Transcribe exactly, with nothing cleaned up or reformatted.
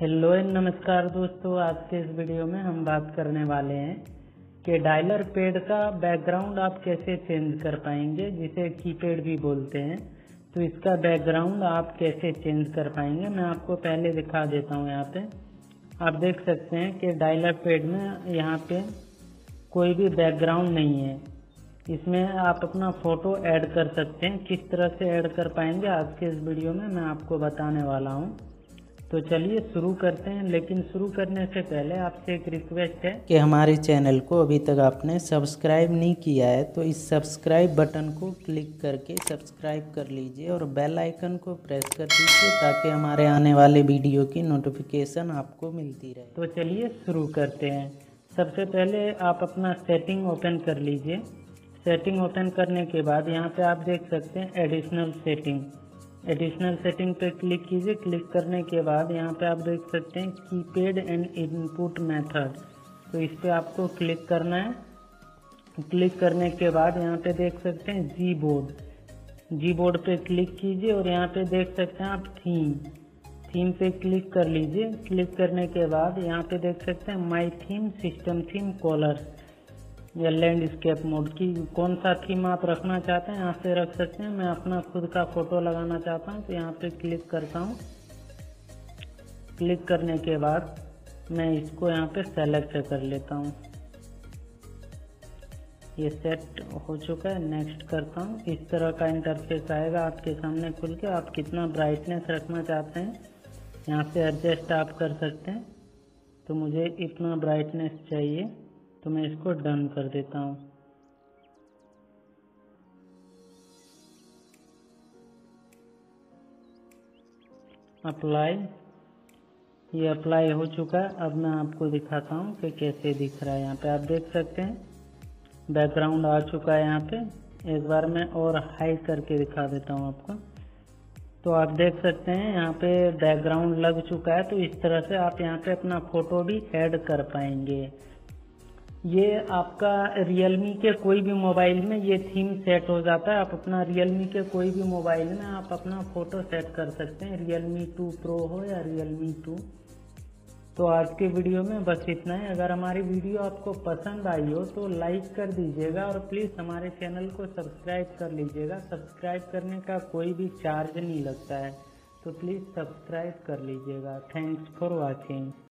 Hello and नमस्कार दोस्तों, आज के इस वीडियो में हम बात करने वाले हैं कि डायलर पैड का बैकग्राउंड आप कैसे चेंज कर पाएंगे, जिसे कीपैड भी बोलते हैं। तो इसका बैकग्राउंड आप कैसे चेंज कर पाएंगे, मैं आपको पहले दिखा देता हूँ। यहाँ पे आप देख सकते हैं कि डायलर पैड में यहाँ पे कोई भी बैकग्राउंड नहीं है। इसमें आप अपना फ़ोटो ऐड कर सकते हैं। किस तरह से ऐड कर पाएंगे आज के इस वीडियो में मैं आपको बताने वाला हूँ। तो चलिए शुरू करते हैं, लेकिन शुरू करने से पहले आपसे एक रिक्वेस्ट है कि हमारे चैनल को अभी तक आपने सब्सक्राइब नहीं किया है तो इस सब्सक्राइब बटन को क्लिक करके सब्सक्राइब कर लीजिए और बेल आइकन को प्रेस कर दीजिए ताकि हमारे आने वाले वीडियो की नोटिफिकेशन आपको मिलती रहे। तो चलिए शुरू करते हैं। सबसे पहले आप अपना सेटिंग ओपन कर लीजिए। सेटिंग ओपन करने के बाद यहाँ पे आप देख सकते हैं एडिशनल सेटिंग एडिशनल सेटिंग पे क्लिक कीजिए। क्लिक करने के बाद यहाँ पे आप देख सकते हैं कीपैड एंड इनपुट मेथड, तो इस पे आपको क्लिक करना है। क्लिक करने के बाद यहाँ पे देख सकते हैं जी बोर्ड जी बोर्ड पे क्लिक कीजिए और यहाँ पे देख सकते हैं आप थीम थीम पे क्लिक कर लीजिए। क्लिक करने के बाद यहाँ पे देख सकते हैं my theme, system theme, colour या लैंडस्केप मोड की कौन सा थीम आप रखना चाहते हैं यहाँ से रख सकते हैं। मैं अपना खुद का फोटो लगाना चाहता हूँ तो यहाँ पे क्लिक करता हूँ। क्लिक करने के बाद मैं इसको यहाँ पे सेलेक्ट कर लेता हूँ। ये सेट हो चुका है, नेक्स्ट करता हूँ। इस तरह का इंटरफेस आएगा आपके सामने खुल के। आप कितना ब्राइटनेस रखना चाहते हैं यहाँ से एडजस्ट आप कर सकते हैं। तो मुझे इतना ब्राइटनेस चाहिए तो मैं इसको डन कर देता हूँ। अप्लाई, ये अप्लाई हो चुका है। अब मैं आपको दिखाता हूँ कि कैसे दिख रहा है। यहाँ पे आप देख सकते हैं बैकग्राउंड आ चुका है। यहाँ पे एक बार मैं और हाई करके दिखा देता हूँ आपको। तो आप देख सकते हैं यहाँ पे बैकग्राउंड लग चुका है। तो इस तरह से आप यहाँ पे अपना फोटो भी ऐड कर पाएंगे। ये आपका रियलमी के कोई भी मोबाइल में ये थीम सेट हो जाता है। आप अपना रियलमी के कोई भी मोबाइल में आप अपना फ़ोटो सेट कर सकते हैं, रियलमी टू प्रो हो या रियलमी टू। तो आज के वीडियो में बस इतना ही। अगर हमारी वीडियो आपको पसंद आई हो तो लाइक कर दीजिएगा और प्लीज़ हमारे चैनल को सब्सक्राइब कर लीजिएगा। सब्सक्राइब करने का कोई भी चार्ज नहीं लगता है, तो प्लीज़ सब्सक्राइब कर लीजिएगा। Thanks for watching.